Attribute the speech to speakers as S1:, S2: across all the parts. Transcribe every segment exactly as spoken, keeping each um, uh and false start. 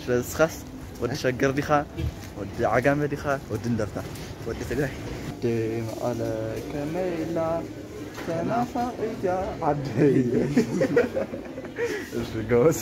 S1: بس خاص ودي شجر ديخا ودي عجامة ديخا ودي ندرتا ودي تجري ودي على كميلا تنافع يا عدي ايش جوز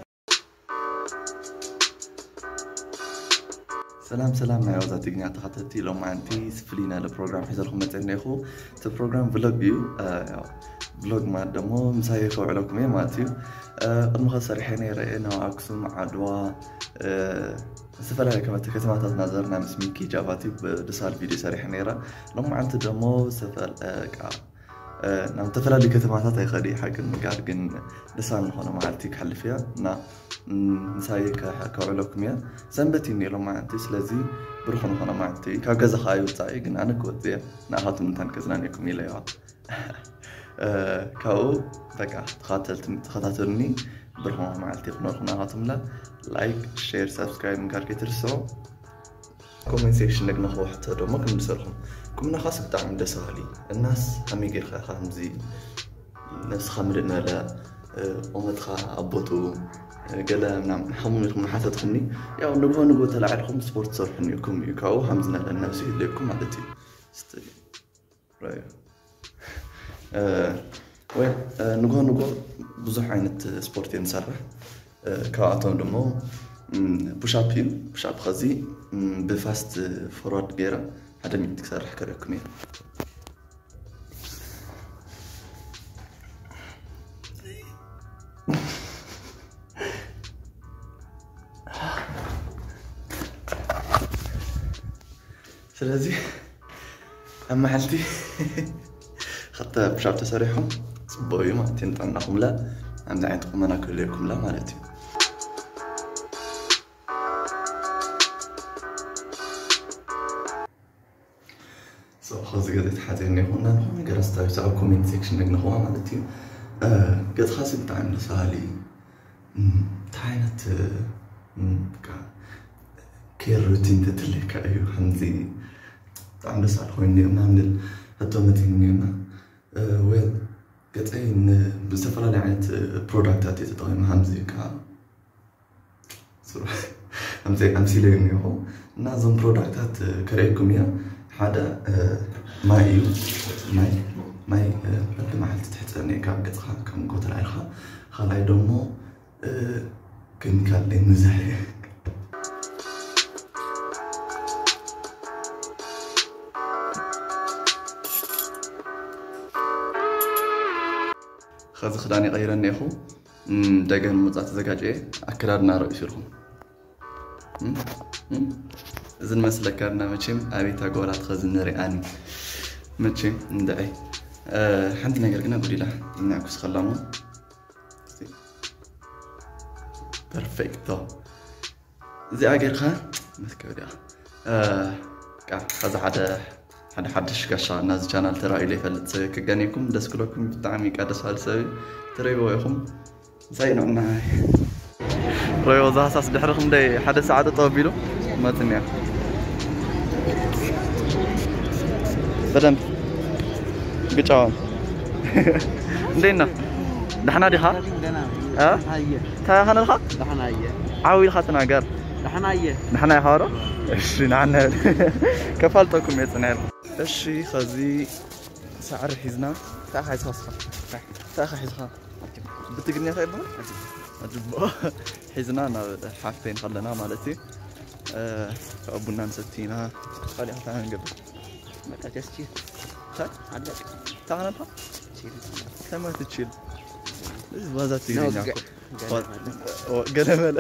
S1: سلام سلام يا وزاتي جنيا تخطيتي لو ما عندي سفلينا البروجرام حيزلكم متعني اخو البروجرام فلوج بيو فلوج ما دمو مسايخو عليكم يا ماتيو المخصر حيني رأينا وعكسهم عدوا سفلا لك ما تكتمات نظرنا مسميكي جاباتي بدسال فيديو ساري حنيرة لما عند دمو سفل كا نعم تفلا لي كتمات يخدي حق المقار جن دسال هنا معلتيك حل فيها نا مسايك حكوا عليكم يا سنبتيني لما عندي سلازي بروحنا هنا معلتي كجزء خايو تاعي جن أنا كوتي نا هاتم تنكزنانيكم يليا كاو بقى تخاطلت تخاطلني برهون معلتي خنورنا هاتم لا لايك شير سبسكرايب من كاركي ترسو كومنت سيكشن نقنا هو حتى دو ما كن نسرهم كمنا خاص بتاعم دسالي الناس هم يجي خا خامزي نفس خمرنا لا أمد خا أبوتو قلا نعم حمون من حتى تخني يا نبغى نقول تلعبهم سبورت صرفني يكم يكاو همزنا للناس يليكم عادتي استري رايو وين نقول نقول بزح عينت سبورتين نسرح كأعطون دمو بوشابيو بوشاب خزي بفاست فورورد غيره هذا مين تكسرح كريكم يا سلازي أما حالتي حتى بشاب تسريحهم صبوي ما تنطعناهم لا عم دعيتكم أنا كلكم لا مالتي سو خاصي قد تحاتيني هنا هم جرست تايسا كومنت سيكشن نقنا هو مالتي قد خاصي بتعمل لسالي تعينت كير روتين تتلك أيو حمزي تعمل لسال خويني من الهدومتين وين قد أين بسفر لعنة برودكتات تتقيم همزي كا صراحة همزي أمثلة لي هو نازم برودكتات كريكم يا حدا ماي ماي ماي لما حلت تحت أني كم قد خا كم قلت العيخة خلاي دمو كن كان لي مزاحي خذ خداني غيرني أخو دقن مزات زجاجة أكررنا رئيسهم إذن مثل كارنا متشم أبي تقولات خزن رياني متشم ندعي حنت نقدر قلنا قولي له نعكس خلامو بيرفكتو زي أجر خا مسكوريا كا هذا حدا حدا حدش كشا ناس channel ترى إلي فلت سوي كجانيكم دس كلكم بتعمي كذا سؤال سوي ترى يبغيكم زي نوعنا رأيو ذا أساس بحركم ده حدا سعادة طابيلو ما تنيا بدن بيجاون دينا دحنا دي خا ها تا خنا الخا دحنا هي عاوي الخاتنا قار دحنا هي دحنا هارو ايش نعنا كفالتكم يا سنال الشي خزي سعر حزنا تاخ حيز خاصة تاخ حيز خا بتقني خايب أجيب حزنا أنا حافتين خلنا مالتي أبونا نستينا خلي حتى نقبل ما تجسي خد عندك تعال نطلع تشيل كم تشيل بس تيجي ناكل قلم لا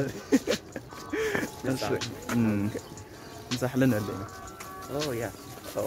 S1: امم مسح لنا الليله اوه يا اوه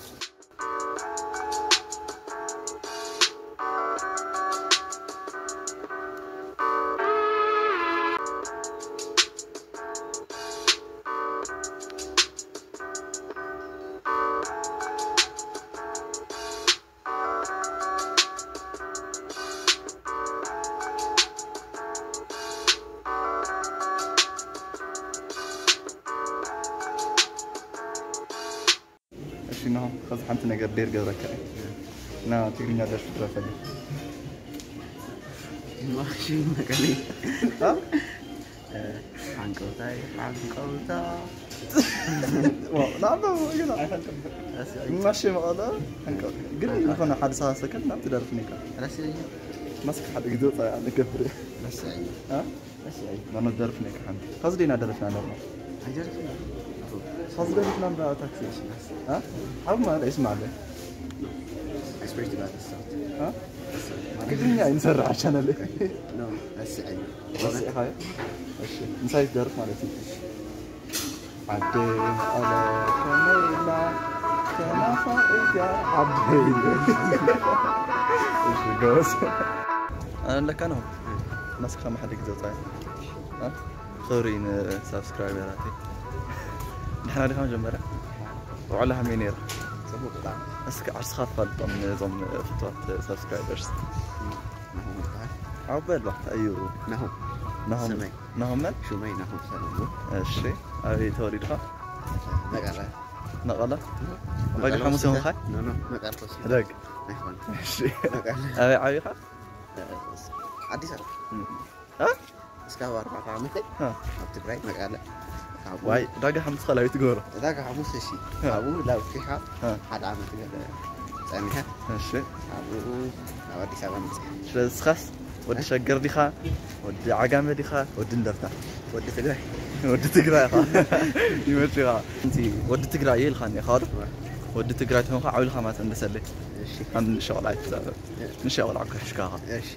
S1: شنو خذ حنت نقدر دير قدرك نا تقولي نادر فكرة فلي
S2: ما شيء ما قالي
S1: ها
S2: عنكوتاي عنكوتا
S1: لا لا ماشي مقالة قلني نخونا حد ساعة سكن نعم تدرفني كان
S2: رسي
S1: مسك حد قدوط يعني كفري
S2: رسي
S1: ها
S2: رسي
S1: ما ندرفني كان قصدي ندرفنا نورمال
S2: هجرفنا
S1: قصدي ندرفنا بقى تاكسي ها أو ما اسمع لي
S2: experience about this stuff
S1: ها قلني نسرع عشان اللي
S2: no رسي
S1: رسي هاي ماشي نسايد درف مالتي عدين على كميلا كما فائدة عدين ايش جوز انا لك انا ناس كم حد يقدر ها خورين سبسكرايبراتي نحن هذه كم جمرة وعلى همينير بس عشان خاطر فضل نظام فترة سبسكرايبرز عقبال وقت ايوه
S2: نهم
S1: نهم نهم من
S2: شو ماي نهم سلام
S1: الشيء أبي توريدها
S2: نقلة
S1: نقلة باقي حمص يوم خا
S2: نو نو نقلة
S1: دق
S2: نحن
S1: الشيء أبي عايخة
S2: عادي صار
S1: ها
S2: اسكاو أربعة عامة
S1: ها
S2: أبتبري نقلة
S1: واي دق حمص خلا يتقوله
S2: دق حمص شيء أبو لا فيها هذا عامة كذا ساميها
S1: الشيء
S2: أبو أودي سامي
S1: شو سخس ودي شجر ديخا ودي عجامة ديخا ودي ندرتا
S2: ودي تقرأ
S1: ودي تقرأ خا يمشي خا أنتي ودي تقرأ يل خاني خالد ودي تقرأ تهم خا عول خامات اندسلي عند شغلات نشغل عكر شكاها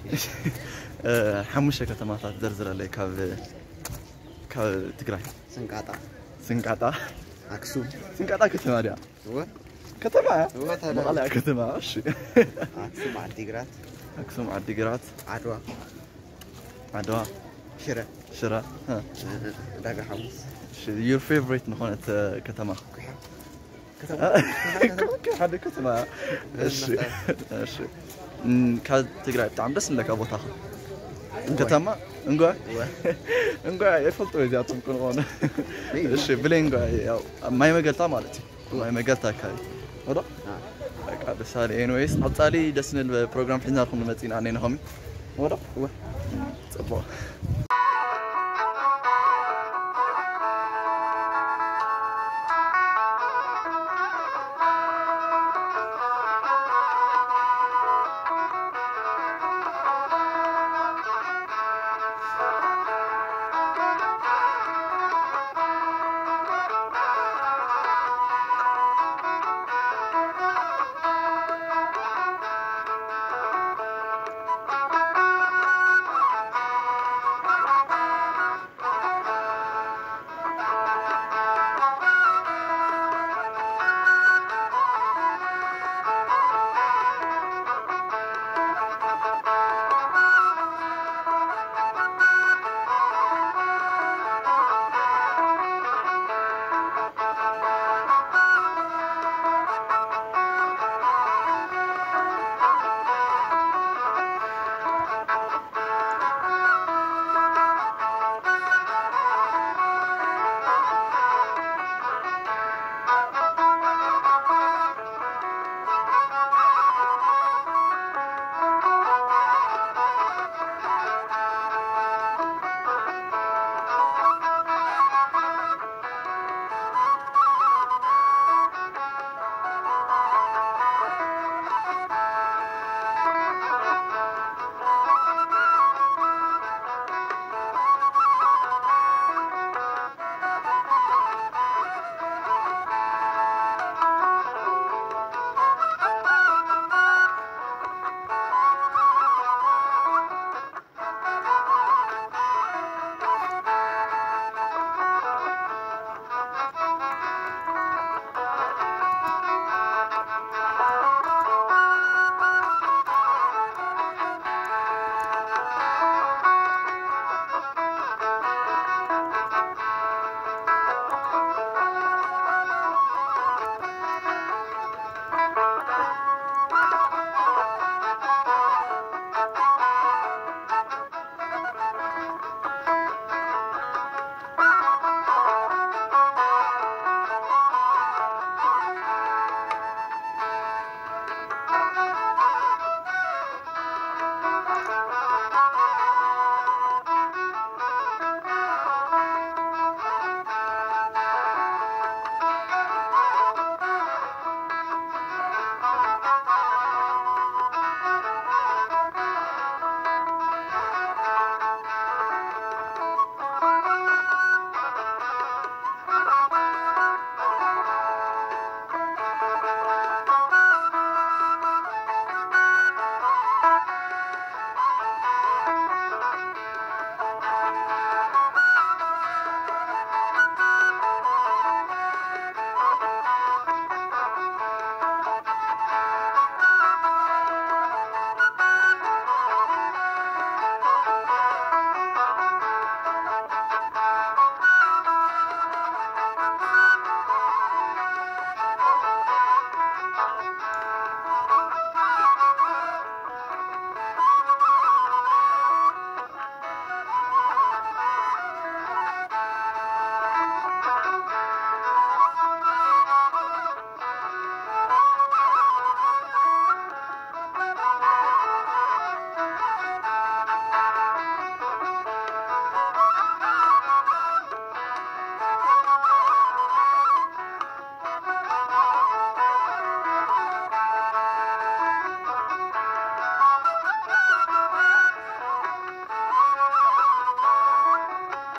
S1: حمشة كتمات تزرزر عليه كاب كاب تقرأ
S2: سنقاطع
S1: سنقاطع
S2: أكسوم
S1: سنقاطع كتما ديا كتما مقالة كتما أشي
S2: أكسوم عالديقرات
S1: أكسوم عالديقرات
S2: عدوى
S1: عدوى
S2: شرا
S1: شرا ها
S2: داقة حمص
S1: your favorite نخونة كتما كتما حد كتما أشي أشي كاد تقرأ بتعم بس لك أبو تاخذ كتما انقوا انقوا يفلتوا إذا تمكن غون أشي بلينقوا ما يمقلتا مالتي ما يمقلتا كاي ولا بس هذه anyways عطالي جسنا البرنامج حنا نكون متين عنينا هم ولا هو صبوا